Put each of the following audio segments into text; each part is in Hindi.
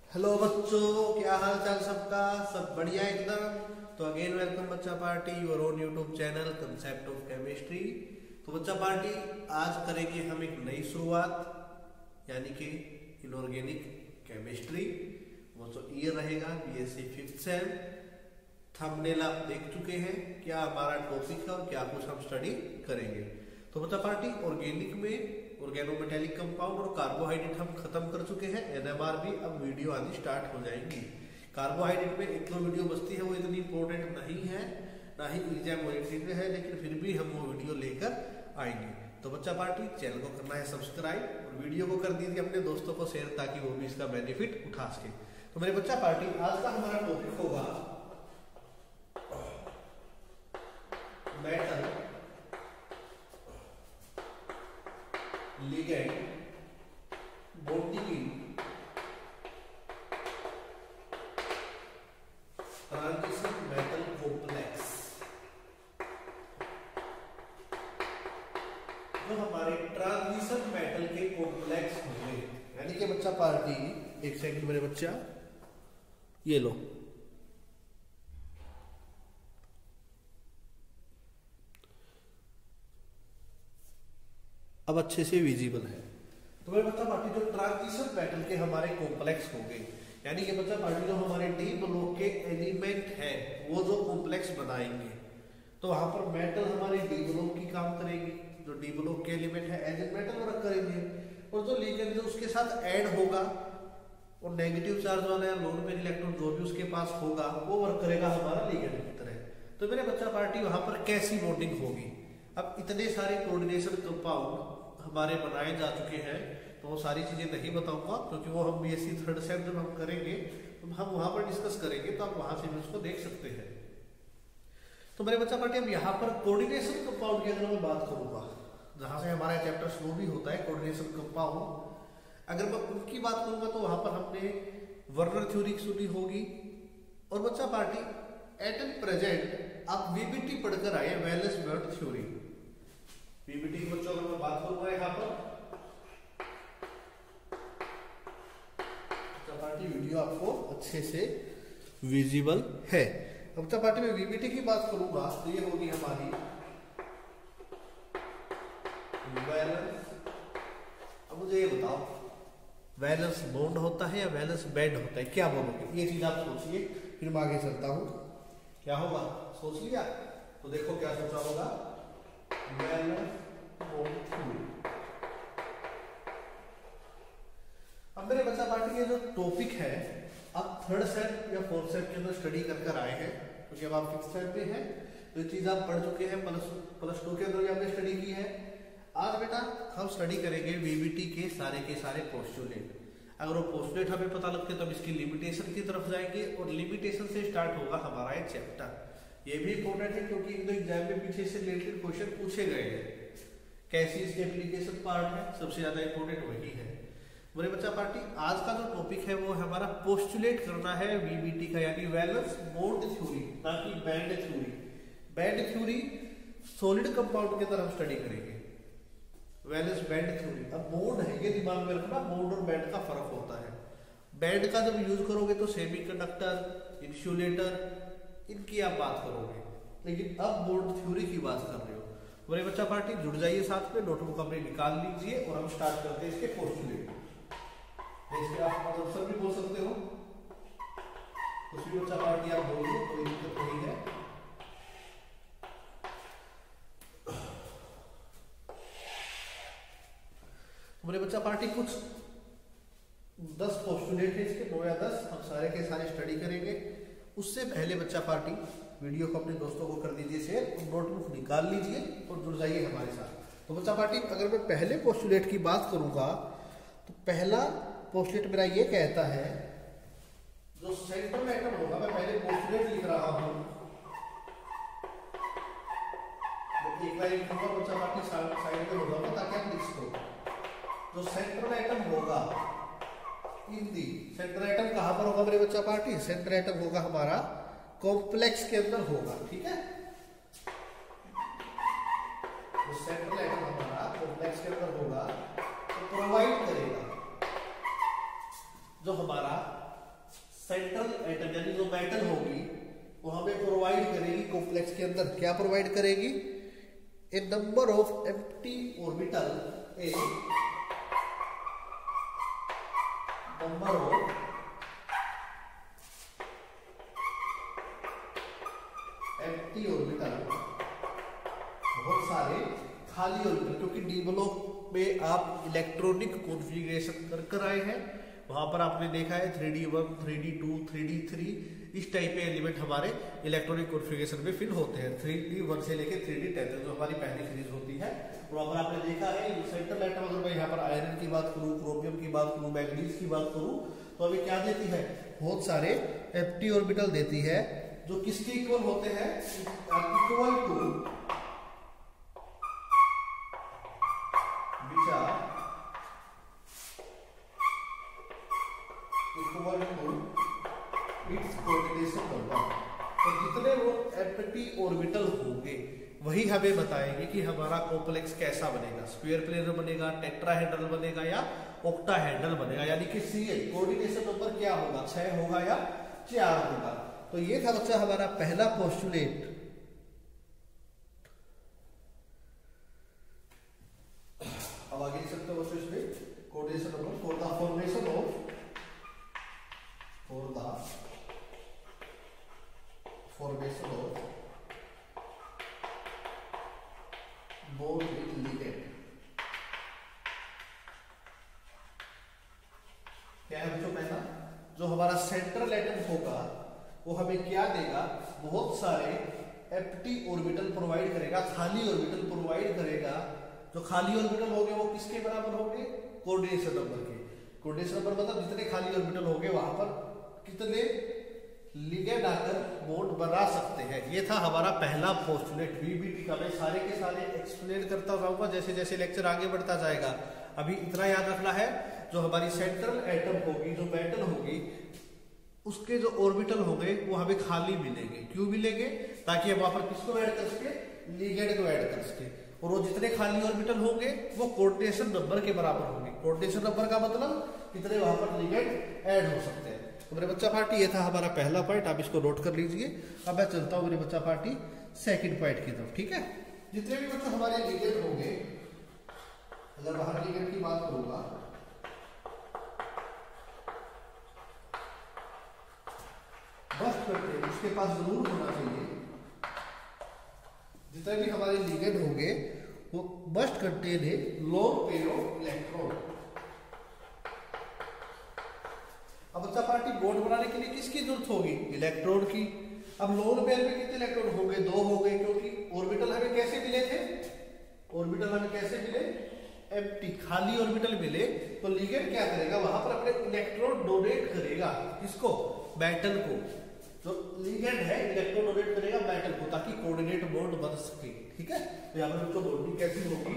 हेलो बच्चों, क्या हाल चाल सबका? सब बढ़िया एकदम। तो अगेन वेलकम बच्चा पार्टी, your own YouTube channel concept of chemistry. तो बच्चा पार्टी आज करेंगे हम एक नई शुरुआत, यानी कि इनऑर्गेनिक केमिस्ट्री। वो तो ईयर रहेगा बीएससी 5th सेम। थंबनेल आप देख चुके हैं, क्या हमारा टॉपिक है और क्या कुछ हम स्टडी करेंगे। तो बच्चा पार्टी ऑर्गेनिक में ऑर्गेनोमेटेलिक कंपाउंड और कार्बोहाइड्रेट हम खत्म कर चुके हैं। एनएमआर भी अब वीडियो आनी स्टार्ट हो जाएंगी। कार्बोहाइड्रेट में एक दो वीडियो बचती है, वो इतनी इंपॉर्टेंट नहीं है, ना ही एग्जाम ओरिएंटेड है, लेकिन फिर भी हम वो वीडियो लेकर आएंगे। तो बच्चा पार्टी चैनल को करना है सब्सक्राइब और वीडियो को कर दीजिए अपने दोस्तों को शेयर, ताकि वो भी इसका बेनिफिट उठा सके। तो मेरे बच्चा पार्टी आज का हमारा टॉपिक होगा metal, ligand, bonding, transition metal complex. जो हमारे ट्रांजिशन मेटल के कॉम्प्लेक्स होंगे, यानी कि बच्चा पार्टी एक सेकंड मेरे बच्चा, ये लो, अब अच्छे से विजिबल है। तो मेरे बच्चा पार्टी जो ट्रांजिशन मेटल के हमारे कॉम्प्लेक्स होंगे, यानी कि बच्चा पार्टी जो हमारे डी ब्लॉक के एलिमेंट है वो जो कॉम्प्लेक्स बनाएंगे, तो वहां पर मेटल हमारे डी ब्लॉक की काम करेगी। जो डी ब्लॉक के एलिमेंट है एज ए मेटल वर्क करेंगे, और जो लिगेंड जो उसके साथ ऐड होगा और नेगेटिव चार्ज वाला या लोन पेयर इलेक्ट्रॉन जो भी उसके पास होगा वो वर्क करेगा हमारा लिगेंड की तरह। तो मेरे बच्चा पार्टी वहां पर कैसी बॉन्डिंग होगी? अब इतने सारे कोऑर्डिनेशन कंपाउंड हमारे बनाए जा चुके हैं, तो वो सारी चीजें नहीं बताऊंगा, क्योंकि वो हम बीएससी 3rd सेम जब हम करेंगे तो हम वहां पर डिस्कस करेंगे, तो आप वहां से भी उसको देख सकते हैं। तो मेरे बच्चा पार्टी अब यहाँ पर कोऑर्डिनेशन कंपाउंड की अगर मैं बात करूंगा, जहां से हमारा चैप्टर शुरू भी होता है कोऑर्डिनेशन कंपाउंड, अगर मैं उनकी बात करूंगा तो वहां पर हमने वर्नर थ्योरी सुनी होगी। और बच्चा पार्टी एट एंड प्रेजेंट आप वीबीटी पढ़कर आए, वैलेंस बॉन्ड थ्योरी। वीबीटी की बच्चों अगर मैं बात करूंगा यहाँ पर, पार्टी वीडियो आपको अच्छे से विजिबल है। अब पार्टी में वीबीटी की बात करूंगा तो ये होगी हमारी वैलेंस। अब मुझे ये बताओ, वैलेंस बॉन्ड होता है या वैलेंस बैंड होता है? क्या बोलोगे? ये चीज आप सोचिए, फिर मैं आगे चलता हूं। क्या होगा, सोच लिया? तो देखो क्या सोचा होगा, वैलेंस बॉन्ड थ्योरी। अब मेरे बच्चा पार्टी के जो टॉपिक है आप 3rd सेम या 4th सेम के अंदर स्टडी कर आए हैं, क्योंकि अब आप 5th सेम पे हैं, तो ये चीज आप पढ़ चुके हैं। प्लस 2 के अंदर भी आपने स्टडी की है। आज बेटा हम स्टडी करेंगे वीबीटी के सारे पोस्टुलेट। अगर वो पोस्टुलेट हमें पता लगते तो हम इसकी लिमिटेशन की तरफ जाएंगे, और लिमिटेशन से स्टार्ट होगा हमारा ये चैप्टर। ये भी इंपॉर्टेंट है, क्योंकि एग्जाम में पीछे से रिलेटेड क्वेश्चन पूछे गए हैं। कैसी इसकी एप्लीकेशन पार्ट है, सबसे ज्यादा इंपॉर्टेंट वही है। मेरे बच्चा पार्टी आज का जो टॉपिक है वो हमारा पोस्टुलेट करना है वीबीटी का, यानी वैलेंस बॉन्ड थ्योरी, ना कि band theory. Band theory solid compound के अंदर हम स्टडी करेंगे, वैलेंस बैंड थ्योरी। अब बॉन्ड है, ये दिमाग में रखना, बॉन्ड और बैंड का फर्क होता है। बैंड का जब यूज करोगे तो सेमीकंडक्टर, इंसुलेटर, इनकी आप बात करोगे, लेकिन अब बॉन्ड थ्योरी की बात कर रहे हो। मेरे बच्चा पार्टी जुड़ जाइए साथ में, नोटबुक अपने निकाल लीजिए और हम स्टार्ट करते हैं इसके पोस्टुलेट। इसके आप आंसर भी बोल सकते हो, कुछ भी बच्चा पार्टी आप बोलिए, कोई दिक्कत नहीं है। मेरे बच्चा पार्टी कुछ 10 पोस्टुलेट है इसके, 9 या 10, हम सारे के सारे स्टडी करेंगे। उससे पहले बच्चा पार्टी वीडियो को अपने दोस्तों को कर दीजिए शेयर, नोटबुक निकाल लीजिए और जुड़ जाइए हमारे साथ। तो बच्चा पार्टी अगर मैं पहले पोस्टुलेट की बात करूंगा तो पहला पोस्टुलेट मेरा ये कहता है, जो सेंट्रल एटम होगा, मैं पहले पोस्टुलेट लिख रहा हूं, एक बार लिखूंगा बच्चा पार्टी साइड में हो जाऊंगा ताकि आप लिख सको। जो सेंट्रल एटम होगा इन दी, सेंट्रल एटम कहां पर होगा मेरे बच्चा पार्टी? सेंट्रल एटम होगा हमारा कॉम्प्लेक्स के अंदर होगा, ठीक है। तो सेंट्रल एटम हमारा कॉम्प्लेक्स के अंदर होगा, तो प्रोवाइड करेगा जो हमारा सेंट्रल एटम यानी जो मेटल होगी वो हमें प्रोवाइड करेगी कॉम्प्लेक्स के अंदर। क्या प्रोवाइड करेगी? A number of empty orbital, a number of empty orbital, बहुत सारे खाली ऑर्बिटल, क्योंकि डी ब्लॉक में आप इलेक्ट्रॉनिक कॉन्फ़िगरेशन कर आए हैं, वहां पर आपने देखा है 3D1, 3D2, 3D3 इस टाइप के एलिमेंट हमारे इलेक्ट्रॉनिक कॉन्फ़िगरेशन में फिल होते हैं। 3D1 से लेकर 3D10 तक जो हमारी पहली सीरीज होती है, वहां पर आपने देखा है सेंट्रल एटम, अगर मैं यहाँ पर आयरन की बात करूँ, क्रोमियम की बात करूँ, मैग्नीज की बात करूँ, तो अभी क्या देती है? बहुत सारे एम्प्टी ऑर्बिटल देती है जो किसके इक्वल होते हैं? Equal to which are equal to its coordination number. तो जितने वो एम्प्टी ऑर्बिटल होंगे वही हमें बताएंगे कि हमारा कॉम्प्लेक्स कैसा बनेगा, स्क्वायर प्लेनर बनेगा, टेट्राहेड्रल बनेगा या ऑक्टाहेड्रल बनेगा, यानी कि CL कोऑर्डिनेशन नंबर क्या होगा, 6 होगा या 4 होगा। तो ये था बच्चा हमारा पहला पोस्टुलेट। अब आगे लिख सकते हो बच्चों इसमें coordination number for the formation of bond with ligand। क्या है बच्चों? पहला जो हमारा सेंट्रल एटम होगा वो हमें क्या देगा? बहुत सारे एम्प्टी ऑर्बिटल प्रोवाइड करेगा, खाली ऑर्बिटल प्रोवाइड करेगा। जो खाली ऑर्बिटल होंगे वो किसके बराबर होंगे? कोऑर्डिनेशन नंबर के। कोऑर्डिनेशन नंबर मतलब जितने खाली ऑर्बिटल होंगे वहां पर कितने लिगेंड आकर बॉन्ड बना सकते हैं। ये था हमारा पहला पोस्टुलेट। VBT का मैं सारे के सारे एक्सप्लेन करता जाऊंगा जैसे जैसे लेक्चर आगे बढ़ता जाएगा। अभी इतना याद रखना है, जो हमारी सेंट्रल एटम होगी, जो मेटल होगी, उसके जो ऑर्बिटल होंगे वो हमें खाली मिलेंगे। क्यों मिलेंगे? ताकि हम वहां पर किसको ऐड कर सके? लिगेंड को ऐड कर सके। और वो जितने खाली ऑर्बिटल होंगे वो कोऑर्डिनेशन नंबर के बराबर होंगे। कोऑर्डिनेशन नंबर का मतलब कितने वहां पर लिगेंड ऐड हो सकते हैं। तो मेरे बच्चा पार्टी ये था हमारा पहला पॉइंट, आप इसको नोट कर लीजिए। अब मैं चलता हूं मेरे बच्चा पार्टी सेकंड पॉइंट की तरफ। ठीक है, जितने भी बच्चों हमारे लिगेंड होंगे, अगर बाहर लिगेंड की बात करूंगा, बस करते उसके पास जरूर होना चाहिए, जितने भी हमारे लिगेंड होंगे वो बस्ट कंटेन है लोन पेयर ऑफ इलेक्ट्रॉन। अब बच्चा पार्टी बॉन्ड बनाने के लिए किसकी जरूरत होगी? इलेक्ट्रॉन की। अब लोन पेयर में कितने इलेक्ट्रॉन हो गए? 2 हो गए, क्योंकि ऑर्बिटल हमें कैसे मिले थे? ऑर्बिटल हमें कैसे मिले? एम्प्टी, खाली ऑर्बिटल मिले। तो लिगेंड क्या करेगा? वहां पर अपने इलेक्ट्रॉन डोनेट करेगा। किसको? मेटल को। जो लिगेंड है इलेक्ट्रॉन डोनेट करेगा मेटल को, ताकि कोऑर्डिनेट बॉन्ड बन सके। ठीक है, तो यहाँ पर बच्चों बॉन्डिंग कैसी होगी?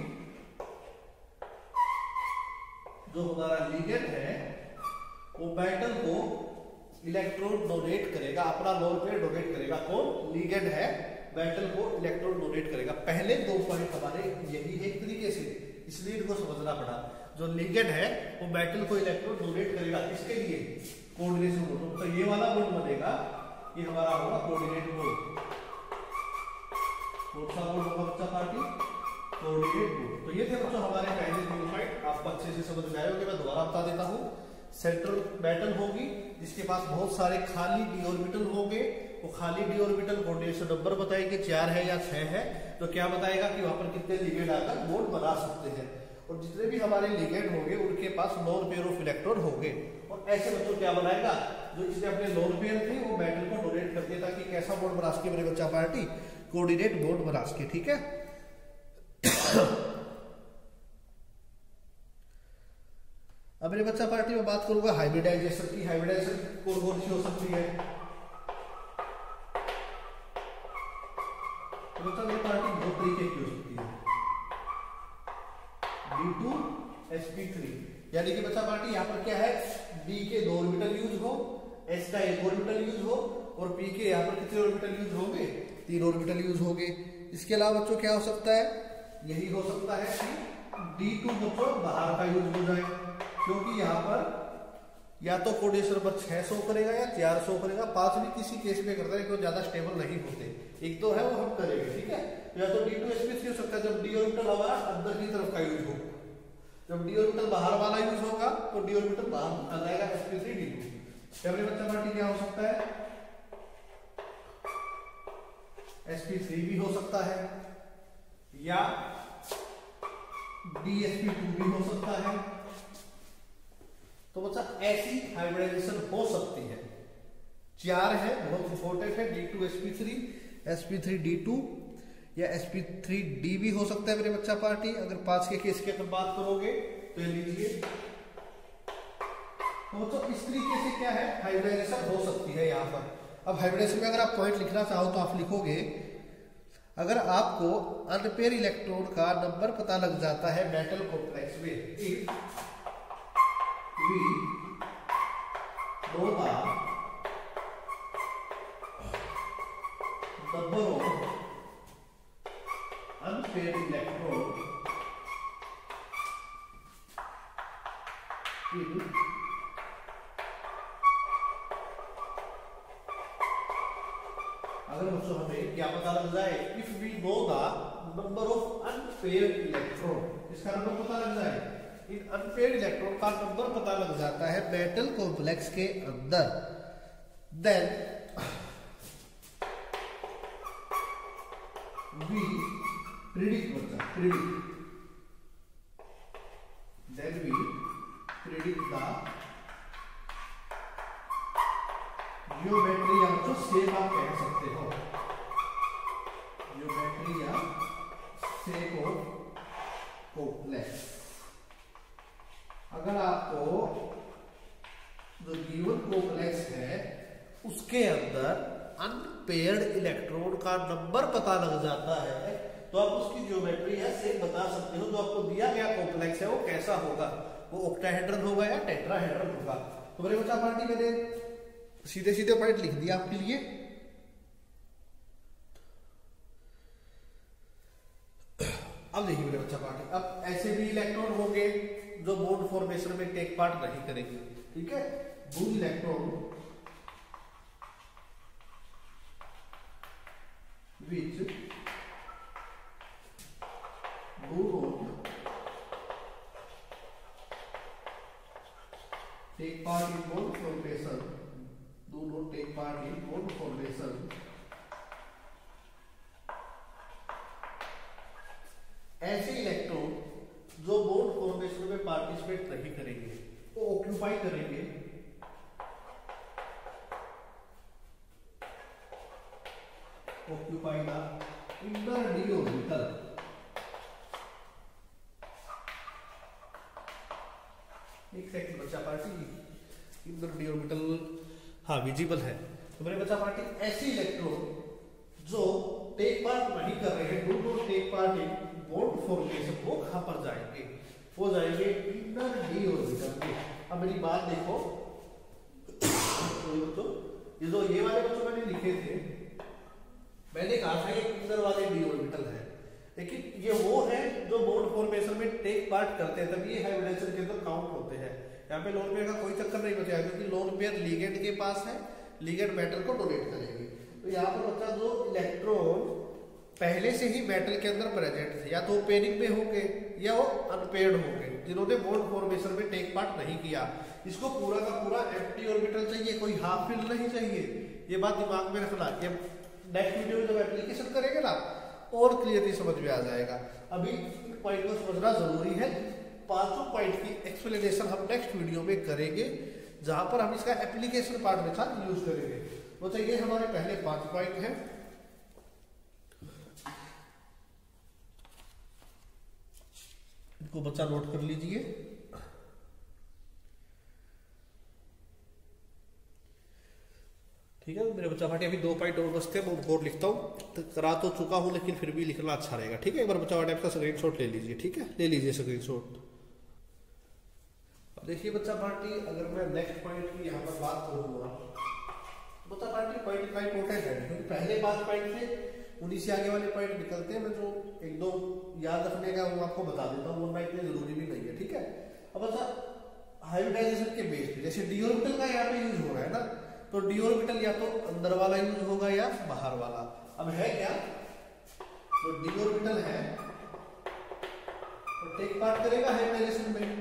जो हमारा लिगेंड है वो मेटल को इलेक्ट्रॉन डोनेट करेगा, अपना लोन पेयर डोनेट करेगा। कौन? लिगेंड है, मेटल को इलेक्ट्रॉन डोनेट करेगा। पहले 2 पॉइंट हमारे यही है एक तरीके से, इसलिए इनको समझना पड़ा। जो लिगेंड है वो मेटल को इलेक्ट्रॉन डोनेट करेगा, किसके लिए? Coordination bond. तो ये वाला बॉन्ड बनेगा, ये हमारा होगा कोऑर्डिनेट बॉन्ड। कौन सा बॉन्ड होगा बच्चा पार्टी? Coordinate bond. तो ये थे बच्चों हमारे पहले 3 पॉइंट, आपको अच्छे से समझ में आए होंगे। मैं दोबारा बता देता हूँ। सेंट्रल मेटल होगी जिसके पास बहुत सारे खाली डी ऑर्बिटल होंगे, वो खाली डी ऑर्बिटल कोऑर्डिनेशन नंबर बताएंगे 4 है या 6 है। तो क्या बताएगा कि वहां पर कितने लिगेंड आकर बॉन्ड बना सकते हैं। और जितने भी हमारे लिगेंड होंगे उनके पास लोन पेयर ऑफ इलेक्ट्रॉन होंगे। और ऐसे बच्चों क्या बनाएगा? जो इसने अपने लोन पेयर थे वो मेटल को डोनेट कर दिया, ताकि कैसा बॉन्ड बना सके मेरे बच्चा पार्टी? कोऑर्डिनेट बॉन्ड बना सके। ठीक है, अब मेरे बच्चा पार्टी में बात करूंगा हाइब्रिडाइजेशन की। हाइब्रिडाइजेशन कौन कौन सी हो सकती है? तो बच्चा मेरी पार्टी 2 तरीके की हो सकती है। D2sp3, यानी कि बच्चा पार्टी यहाँ पर क्या है? D के 2 ऑर्बिटल यूज हो, S का 1 ऑर्बिटल यूज हो, और P के यहाँ पर कितने ऑर्बिटल यूज होंगे? 3 ऑर्बिटल यूज होंगे। इसके अलावा बच्चों क्या हो सकता है? यही हो सकता है कि D2 बच्चों बाहर का यूज हो जाए, क्योंकि यहाँ पर या तो कोऑर्डिनेशन नंबर 6 शो करेगा या 4 शो करेगा। 5 भी किसी केस में करता है क्योंकि ज्यादा स्टेबल नहीं होते, एक तो है वो हम करेंगे, ठीक है। या तो D2sp3 हो सकता है जब d ऑर्बिटल हमारा अंदर की तरफ का यूज होगा, जब d ऑर्बिटल बाहर वाला यूज होगा तो d ऑर्बिटल बाहर आ जाएगा sp3d2। अपने बच्चा पार्टी क्या हो सकता है, sp3 भी हो सकता है या dsp2 भी हो सकता है। तो बच्चा ऐसी हाइब्रिडाइजेशन हो सकती है। 4 है, बहुत इंपॉर्टेंट है, D2sp3, sp3d2 या sp3d भी हो सकता है मेरे बच्चा पार्टी। अगर 5 के केस की अगर बात करोगे तो ये लीजिए, तो इस तरीके से क्या है हाइब्रिडाइजेशन हो सकती है यहाँ पर। अब हाइब्रिडाइजेशन में अगर आप पॉइंट लिखना चाहो तो आप लिखोगे, अगर आपको अनपेयर इलेक्ट्रॉन का नंबर पता लग जाता है मेटल कॉम्प्लेक्स में, if we know the number of unpaired electron in अगर बच्चों हमें क्या पता लग जाए, if we know the number of unpaired electron, इसका नंबर पता लग जाए, इन अनपेयर्ड इलेक्ट्रॉन का नंबर पता लग जाता है मेटल कॉम्प्लेक्स के अंदर, देन वी प्रिडिक्ट बच्चा predict, then we predict the geometry या जो शेप आप कह सकते हो, ज्योमेट्री या शेप ऑफ कॉम्प्लेक्स। अगर आपको जो गिवन कॉम्प्लेक्स है उसके अंदर अनपेयर्ड इलेक्ट्रॉन का नंबर पता लग जाता है तो आप उसकी ज्योमेट्री या शेप बता सकते हो। जो आपको दिया गया कॉम्प्लेक्स है वो कैसा होगा, वो ऑक्टाहेड्रल होगा या टेट्राहेड्रल होगा। तो मेरे बच्चा पार्टी मैंने सीधे सीधे पॉइंट लिख दिया आपके लिए। अब देखिए मेरे बच्चा पार्टी, अब ऐसे भी इलेक्ट्रॉन होंगे जो बॉन्ड फॉर्मेशन में टेक पार्ट नहीं करेंगे, ठीक है। दो electron which do not take part in bond formation, do not take part in bond formation, ऐसे इलेक्ट्रॉन जो बॉन्ड फॉर्मेशन में पार्टिसिपेट नहीं करेंगे, वो ऑक्यूपाई करेंगे occupy the inner d orbital, एक सेकंड बच्चा पार्टी, इंटर डी ऑर्बिटल हाँ विजिबल है। तो मेरे बच्चा पार्टी ऐसे इलेक्ट्रॉन जो टेक पार्ट नहीं कर रहे हैं, do not take part in bond formation, वो कहां पर जाएंगे, वो जाएंगे इंटर डी ऑर्बिटल में। अब मेरी बात देखो, तो ये वाले बच्चों मैंने लिखे थे, मैंने कहा था ये इंटर वाले डी ऑर्बिटल है, लेकिन ये वो है जो बॉन्ड फॉर्मेशन में टेक पार्ट करते हैं, तब ये हाइब्रिडाइजेशन के अंदर काउंट होते हैं। यहाँ पे लोन पेयर का कोई चक्कर नहीं बचेगा क्योंकि लोन पेयर लिगेंड के पास है, लिगेंड मेटल को डोनेट करेंगे। तो यहाँ पर बच्चा जो इलेक्ट्रॉन पहले से ही मेटल के अंदर प्रेजेंट थे, या तो पेयरिंग में होंगे या वो अनपेयर्ड होंगे, जिन्होंने बॉन्ड फॉर्मेशन में टेक पार्ट नहीं किया। इसको पूरा का पूरा एम्प्टी ऑर्बिटल चाहिए, कोई हाफ फील्ड नहीं चाहिए। ये बात दिमाग में रखना, ये नेक्स्ट वीडियो में जब एप्लीकेशन करेंगे ना और क्लियरली समझ में आ जाएगा। अभी पॉइंट को समझना जरूरी है। पांचों पॉइंट की एक्सप्लेनेशन हम नेक्स्ट वीडियो में करेंगे, जहां पर हम इसका एप्लीकेशन पार्ट में साथ यूज करेंगे। तो चाहिए हमारे पहले 5 पॉइंट हैं। इनको बच्चा नोट कर लीजिए। ठीक है मेरे बच्चा पार्टी, अभी 2 पॉइंट और बचते हैं, मैं उनको और लिखता हूँ। तो करा तो चुका हूँ लेकिन फिर भी लिखना अच्छा रहेगा, ठीक है। एक बार बच्चा पार्टी आपका स्क्रीनशॉट ले लीजिए, ठीक है, ले लीजिए स्क्रीनशॉट। अब देखिए बच्चा पार्टी, अगर मैं नेक्स्ट पॉइंट की यहाँ पर बात करूँगा, बच्चा पार्टी पॉइंट का इंपॉर्टेंट है क्योंकि पहले 5 पॉइंट थे, उन्हीं से आगे वाले पॉइंट निकलते हैं। मैं जो 1-2 याद रखने का वो आपको बता देता हूँ, वरना इतने जरूरी भी नहीं है, ठीक है। अब अच्छा हाइब्रिडाइजेशन के बेस पे, जैसे डी ऑर्बिटल का यहाँ पे यूज हो रहा है ना, तो डी ऑर्बिटल या तो अंदर वाला यूज होगा या बाहर वाला। अब है क्या, तो डी ऑर्बिटल है तो टेक पार्ट करेगा हाइब्रिडाइजेशन में,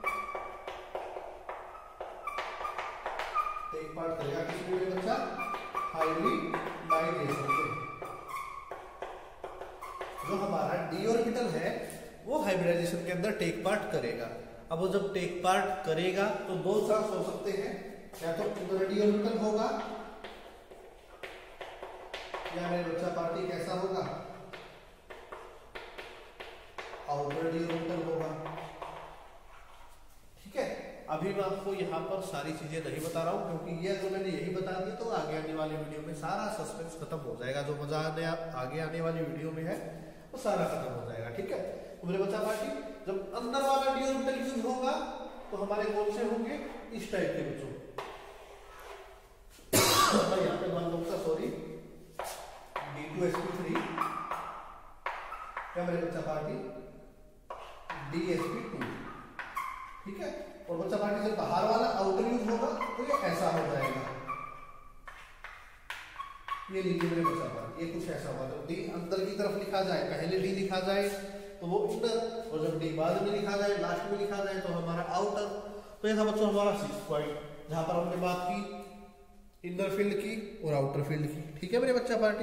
टेक पार्ट करेगा किसमें मेरे बच्चा, हाइब्रिडाइजेशन में। जो हमारा डी ऑर्बिटल है वो हाइब्रिडाइजेशन के अंदर टेक पार्ट करेगा। अब वो जब टेक पार्ट करेगा तो दो चांस हो सकते हैं, या तो इनर डी ऑर्बिटल होगा या मेरे बच्चा पार्टी कैसा होगा, आउटर डी ऑर्बिटल होगा। ठीक है, अभी मैं आपको यहाँ पर सारी चीजें नहीं बता रहा हूँ, क्योंकि ये अगर मैंने यही बता दिया तो आगे आने वाली वीडियो में सारा सस्पेंस खत्म हो जाएगा। जो मजा आगे आने वाली वीडियो में है वो सारा खत्म हो जाएगा। ठीक है, तो मेरे बच्चा पार्टी जब अंदर वाला डी ऑर्बिटल यूज होगा तो हमारे कौन से होंगे, इस टाइप के बच्चों। यहाँ पे मान लो सॉरी D2sp3 क्या मेरे बच्चा पार्टी DsP2। ठीक है, और बच्चा पार्टी जब बाहर वाला आउटर यूज होगा तो ये ऐसा हो जाएगा, ये लीजिए मेरे बच्चा पार्टी, ये कुछ ऐसा होगा। तो डी अंदर की तरफ लिखा जाए, पहले डी लिखा जाए तो वो इंटर, और जब डी बाद में लिखा जाए, लास्ट में लिखा जाए तो हमारा आउटर। तो ये था बच्चों हमारा 6 पॉइंट, जहां पर हमने बात की इनर फील्ड की और आउटर फील्ड की। ठीक है मेरे बच्चा पार्टी,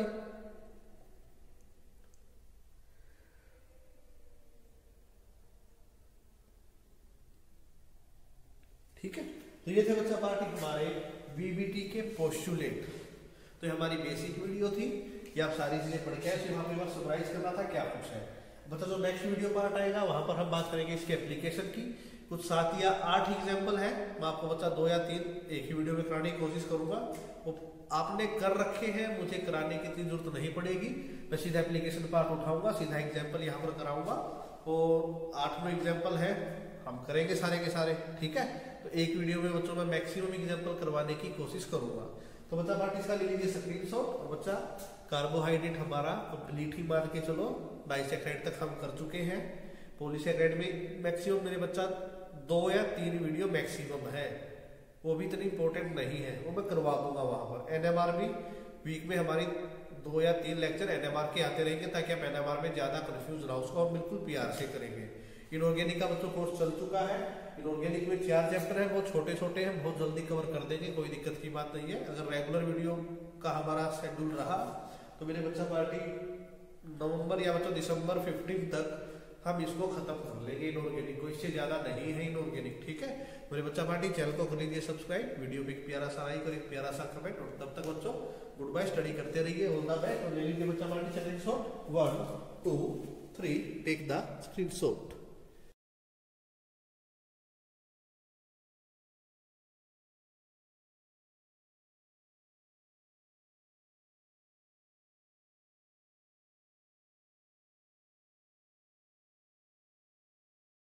ठीक है। तो ये थे बच्चा पार्टी हमारे वीबीटी के पोस्टुलेट। तो ये हमारी बेसिक वीडियो थी, ये आप सारी चीजें पढ़ के आए, वहां पे बस समराइज करना था क्या कुछ है। बच्चा जो नेक्स्ट वीडियो पार्ट आएगा वहां पर हम बात करेंगे इसके एप्लीकेशन की। कुछ 7 या 8 एग्जाम्पल है, मैं आपको बच्चा 2 या 3 एक ही वीडियो में कराने की कोशिश करूंगा। वो आपने कर रखे हैं, मुझे कराने की इतनी जरूरत नहीं पड़ेगी, मैं सीधा एप्लीकेशन पार्ट उठाऊंगा, सीधा एग्जाम्पल यहाँ पर कराऊंगा। और 8 एग्जाम्पल है, हम करेंगे सारे के सारे। ठीक है, तो एक वीडियो में बच्चों में मैक्सिमम एग्जाम्पल करवाने की कोशिश करूंगा। तो बच्चा पार्टी इसका ले लीजिए स्क्रीनशॉट। और बच्चा कार्बोहाइड्रेट हमारा कंप्लीट ही मान के चलो, डाइसेक्राइड तक हम कर चुके हैं। पॉलीसेक्राइड में मैक्सिमम मेरे बच्चा 2 या 3 वीडियो मैक्सिमम है, वो भी इतनी इंपॉर्टेंट नहीं है, वो मैं करवा दूंगा वहां पर। एनएमआर भी वीक में हमारी 2 या 3 लेक्चर एनएमआर के आते रहेंगे, ताकि आप एनएमआर में ज्यादा कंफ्यूज ना हो, उसको हम बिल्कुल प्यार से करेंगे। इनऑर्गेनिक का बच्चों कोर्स चल चुका है, इनऑर्गेनिक में 4 चैप्टर है, वो छोटे छोटे हैं, बहुत जल्दी कवर कर देंगे, कोई दिक्कत की बात नहीं है। अगर रेगुलर वीडियो का हमारा शेड्यूल रहा तो मेरे बच्चा पार्टी नवंबर या बच्चों दिसंबर 15 तक हम इसको खत्म कर लेंगे इनऑर्गेनिक को, इससे ज्यादा नहीं है इनऑर्गेनिक। ठीक है मेरे बच्चा पार्टी, चैनल को कर लीजिए सब्सक्राइब, वीडियो पे एक प्यारा सा लाइक और एक प्यारा सा कमेंट। और तब तक बच्चों गुड बाय, स्टडी करते रहिए, ऑल द बेस्ट। और ले लीजिए बच्चा पार्टी स्क्रीनशॉट, 1 2 3 टेक द स्क्रीनशॉट।